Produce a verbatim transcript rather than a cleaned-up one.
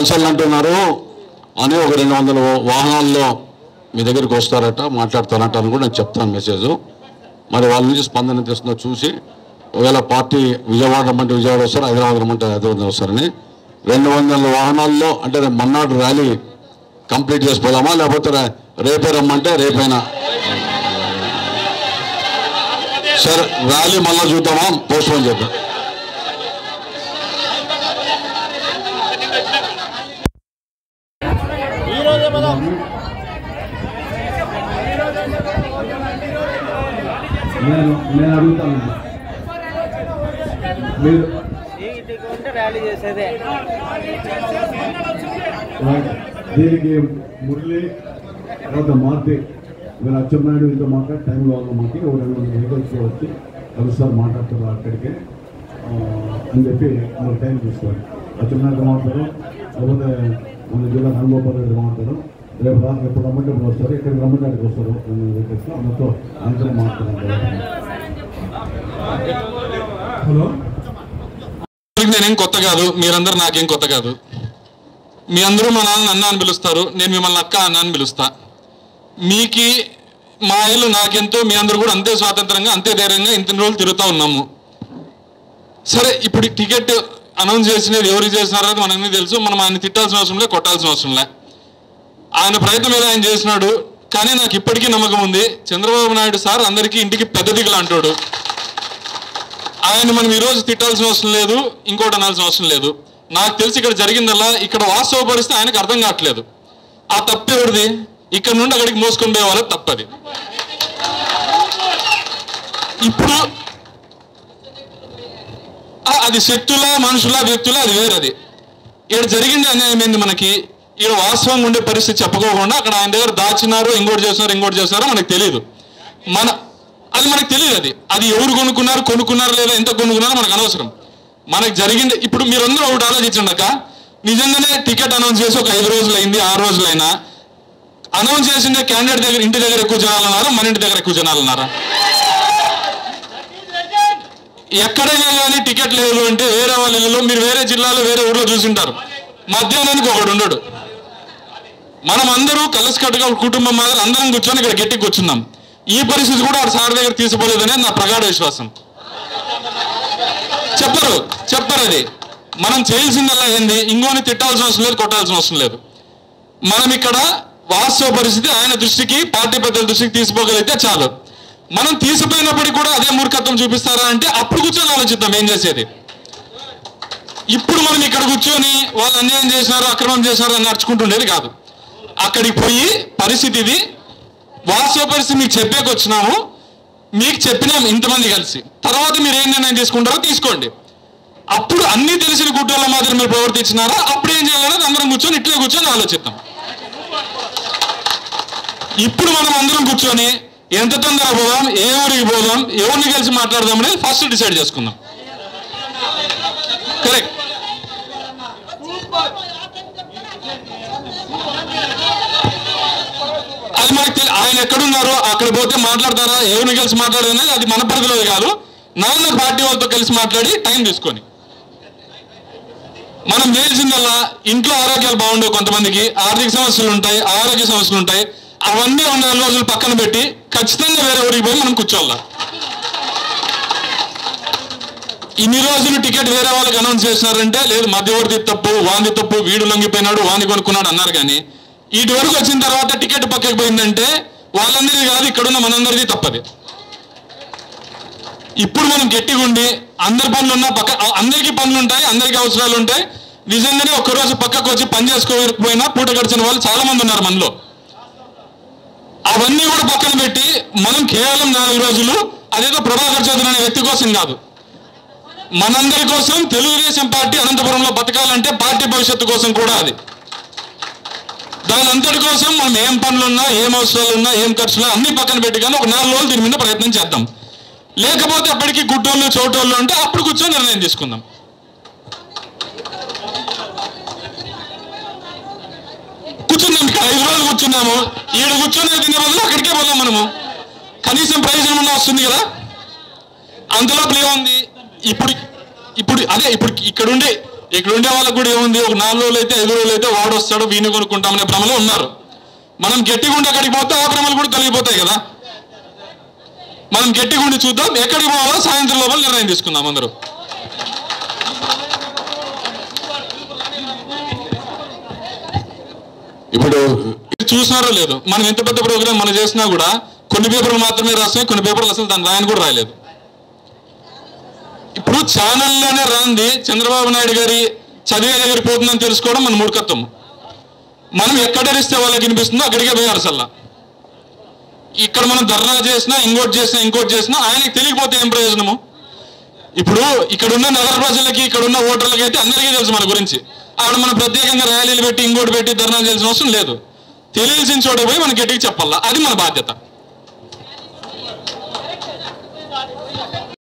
అంటున్నారు అని ఒక రెండు వందల వాహనాల్లో మీ దగ్గరికి వస్తారట మాట్లాడతారట అని కూడా నేను చెప్తాను మెసేజ్. మరి వాళ్ళ నుంచి స్పందన తెస్తుందో చూసి ఒకవేళ పార్టీ విజయవాడ రమ్మంటే విజయవాడ వస్తారు, హైదరాబాద్ రమ్మంటే హైదరాబాద్ వస్తారని రెండు వందల వాహనాల్లో అంటే మన్నాడు ర్యాలీ కంప్లీట్ చేసిపోదామా లేకపోతే రేపే రమ్మంటే రేపైనా సరే ర్యాలీ మళ్ళీ చూద్దామా పోస్ట్ పోన్ చేద్దాం. నేను నేను అడుగుతాను మీరు ర్యాలీ చేసేదే దీనికి మురళి తర్వాత మారుతి వీళ్ళు అచ్చెన్నాయుడు ఇంత మాట్లాడి టైం కావాలి మాకు ఒక రెండు వందల వెహికల్స్ వచ్చి ఒకసారి మాట్లాడుతారు అక్కడికి అని చెప్పి మనకు టైం తీసుకోవాలి. అచ్చెన్నాయుడు మాట్లాడతారు లేకపోతే మన జిల్లా హనుగోపాల్ రెడ్డి మాట్లాడతారు. రేపు రాత్రి ఎప్పుడు రమ్మంటే ఇప్పుడు వస్తారు, ఇక్కడికి రమ్మంటే అక్కడికి వస్తారు. వెహికల్స్ అందరితో అందరూ మాట్లాడారు. హలో నేనేం కొత్త కాదు, మీరందరూ నాకేం కొత్త కాదు. మీ అందరూ మా నాన్న అన్న అని పిలుస్తారు, నేను మిమ్మల్ని అక్క అన్న అని పిలుస్తా. మీకి మా ఇల్లు నాకెంతో, మీ అందరూ కూడా అంతే స్వాతంత్రంగా అంతే ధైర్యంగా ఇంత రోజులు తిరుగుతూ ఉన్నాము. సరే ఇప్పుడు టికెట్ అనౌన్స్ చేసినది ఎవరికి చేసినారో మనకు తెలుసు. మనం ఆయన తిట్టాల్సిన అవసరం లే, కొట్టాల్సిన అవసరం లే. ఆయన ప్రయత్నం మీద ఆయన చేసినాడు. కానీ నాకు ఇప్పటికీ నమ్మకం ఉంది, చంద్రబాబు నాయుడు సార్ అందరికీ ఇంటికి పెద్ద దిగులు అంటాడు. ఆయన మనం ఈరోజు తిట్టాల్సిన అవసరం లేదు, ఇంకోటి అనాల్సిన అవసరం లేదు. నాకు తెలిసి ఇక్కడ జరిగిందల్లా ఇక్కడ వాస్తవ పరిస్థితి ఆయనకు అర్థం కావట్లేదు. ఆ తప్పు ఎవరిది? ఇక్కడ నుండి అక్కడికి మోసుకొని పోయే వాళ్ళకి తప్పది. ఇప్పుడు అది శక్తుల మనుషుల వ్యక్తుల అది వేరది. ఇక్కడ జరిగింది అన్యాయం ఏంది మనకి? ఇక్కడ వాస్తవంగా ఉండే పరిస్థితి చెప్పుకోకుండా అక్కడ ఆయన దగ్గర దాచినారు, ఇంకోటి చేస్తున్నారు ఇంకోటి చేస్తున్నారో మనకు తెలియదు. మన అది మనకు తెలియదు. అది అది ఎవరు కొనుక్కున్నారు, కొనుక్కున్నారు లేదా ఎంత కొనుక్కున్నారో మనకు అనవసరం. మనకు జరిగింది ఇప్పుడు మీరందరూ ఒకటి ఆలోచించండి అక్క. నిజంగానే టికెట్ అనౌన్స్ చేసి ఒక ఐదు రోజులు అయింది, ఆరు రోజులైనా అనౌన్స్ చేసిందే క్యాండిడేట్ దగ్గర ఇంటి దగ్గర ఎక్కువ జనాలు ఉన్నారా, మన ఇంటి దగ్గర ఎక్కువ జనాలు ఉన్నారా? ఎక్కడైనా కానీ టికెట్ లేదు అంటే వేరే వాళ్ళ ఇళ్ళలో మీరు వేరే జిల్లాలో వేరే ఊళ్ళో చూసింటారు, మధ్యాహ్నానికి ఒకడు ఉండడు. మనం అందరూ కలిసికట్టుగా కుటుంబం మాదిరి అందరం కూర్చొని ఇక్కడ గట్టి కూర్చున్నాం. ఈ పరిస్థితి కూడా ఆ సార్ దగ్గర తీసుకోలేదనేది నా ప్రగాఢ విశ్వాసం. చెప్పరు చెప్పరు అది మనం చేయాల్సిందల్లా ఏంది? ఇంకోని తిట్టాల్సిన అవసరం లేదు, కొట్టాల్సిన అవసరం లేదు. మనం ఇక్కడ వాస్తవ పరిస్థితి ఆయన దృష్టికి, పార్టీ పెద్దల దృష్టికి తీసుకోగలిగితే చాలు. మనం తీసిపోయినప్పటికీ కూడా అదే మూర్ఖత్వం చూపిస్తారా అంటే అప్పుడు కూర్చొని ఆలోచిద్దాం ఏం చేసేది. ఇప్పుడు మనం ఇక్కడ కూర్చొని వాళ్ళు అన్యాయం చేసినారు, అక్రమం చేసినారు అని నడుచుకుంటుండేది కాదు. అక్కడికి పోయి పరిస్థితి ఇది, వాస్తవ పరిస్థితి మీకు చెప్పేకి వచ్చినాము, మీకు చెప్పినాము ఇంతమంది కలిసి. తర్వాత మీరు ఏం నిర్ణయం తీసుకుంటారో తీసుకోండి. అప్పుడు అన్ని తెలిసిన గుడ్డల మాదిరి మీరు ప్రవర్తించినారా, అప్పుడు ఏం చేయాలనేది అందరం కూర్చొని ఇట్లే కూర్చొని ఆలోచిద్దాం. ఇప్పుడు మనం అందరం కూర్చొని ఎంత తొందర పోదాం, ఏ ఊరికి పోదాం, ఎవరిని కలిసి మాట్లాడదాం అనేది ఫస్ట్ డిసైడ్ చేసుకుందాం. కరెక్ట్. అది మనకి ఆయన ఎక్కడున్నారో అక్కడ పోతే మాట్లాడతారా, ఎవరిని కలిసి మాట్లాడదనేది అది మన పరిధిలో కాదు. నాన్న పార్టీ వాళ్ళతో కలిసి మాట్లాడి టైం తీసుకొని మనం చేయాల్సిందల్లా ఇంట్లో ఆరోగ్యాలు బాగుండవు, కొంతమందికి ఆర్థిక సమస్యలు ఉంటాయి, ఆరోగ్య సమస్యలు ఉంటాయి. అవన్నీ ఉన్న నాలుగు రోజులు పక్కన పెట్టి ఖచ్చితంగా వేరే ఊరికి పోయి మనం కూర్చోవాలా. ఇన్ని రోజులు టికెట్ వేరే వాళ్ళకి అనౌన్స్ చేసినారంటే లేదు మధ్యవర్తి తప్పు, వాంది తప్పు, వీడు లొంగిపోయినాడు, వాంది కొనుక్కున్నాడు అన్నారు. కానీ ఇటు వరకు వచ్చిన తర్వాత టికెట్ పక్కకి పోయిందంటే వాళ్ళందరిది కాదు, ఇక్కడున్న మనందరిది తప్పది. ఇప్పుడు మనం గట్టిగా ఉండి అందరి పనులు ఉన్నా పక్క అందరికీ పనులు ఉంటాయి, అందరికీ అవసరాలు ఉంటాయి. నిజంగానే ఒక్కరోజు పక్కకు వచ్చి పని చేసుకోకపోయినా పూట గడిచిన వాళ్ళు చాలా మంది ఉన్నారు మనలో. అవన్నీ కూడా పక్కన పెట్టి మనం కేవలం నాలుగు రోజులు అదేదో ప్రభాకర్ చౌదరి అనే వ్యక్తి కోసం కాదు, మనందరి కోసం తెలుగుదేశం పార్టీ అనంతపురంలో బతకాలంటే పార్టీ భవిష్యత్తు కోసం కూడా అది. దాని అంతటి కోసం మనం ఏం పనులున్నా, ఏం అవసరాలు ఉన్నా, ఏం ఖర్చులు అన్ని పక్కన పెట్టి కానీ ఒక నాలుగు రోజులు దీని మీద ప్రయత్నం చేద్దాం. లేకపోతే అప్పటికి గుడ్డోళ్ళు చోటోళ్ళు అంటే అప్పుడు కూర్చొని నిర్ణయం తీసుకుందాం. కూర్చున్నాం, ఇక్కడ ఐదు రోజులు కూర్చున్నాము, ఈడ కూర్చొని తినే బదులు అక్కడికే పోదాం. మనము కనీసం ప్రయోజనం వస్తుంది కదా. అంతలోపల ఏముంది ఇప్పుడు ఇప్పుడు అదే ఇప్పుడు ఇక్కడుండి ఇక్కడ ఉండే వాళ్ళకు కూడా ఏముంది, ఒక నాలుగు రోజులు అయితే ఐదు రోజులు అయితే వాడు వస్తాడు వీని కొనుక్కుంటామనే భ్రమలో ఉన్నారు. మనం గట్టిగా ఉండి అక్కడికి పోతే ఆ భ్రమలు కూడా తొలగిపోతాయి కదా. మనం గట్టిగా ఉండి చూద్దాం, ఎక్కడికి పోవాలో సాయంత్రం లోపల నిర్ణయం తీసుకుందాం అందరూ. ఇప్పుడు చూసినారో లేదు, మనం ఎంత పెద్ద ప్రోగ్రామ్ మనం చేసినా కూడా కొన్ని పేపర్లు మాత్రమే రాస్తాయి, కొన్ని పేపర్లు అసలు దాని రాయని కూడా రాయలేదు. ఇప్పుడు ఛానల్లోనే రాంది చంద్రబాబు నాయుడు గారి చదివే దగ్గర పోతుందని తెలుసుకోవడం మన మూర్ఖత్వం. మనం ఎక్కడరిస్తే వాళ్ళకి వినిపిస్తుందో అక్కడికే పోయి అరసల్లా. ఇక్కడ మనం ధర్నా చేసినా ఇంకోటి చేసినా ఇంకోటి చేసినా ఆయనకి తెలియకపోతే ఏం ప్రయోజనము? ఇప్పుడు ఇక్కడ ఉన్న నగర ప్రజలకి ఇక్కడ ఉన్న ఓటర్లకి అయితే అందరికీ తెలుసు మన గురించి. ఆడ మనం ప్రత్యేకంగా ర్యాలీలు పెట్టి ఇంకోటి పెట్టి ధర్నా చేయాల్సిన అవసరం లేదు. తెలియాల్సిన చోట పోయి మనం గట్టిగా చెప్పాలా, అది మన బాధ్యత.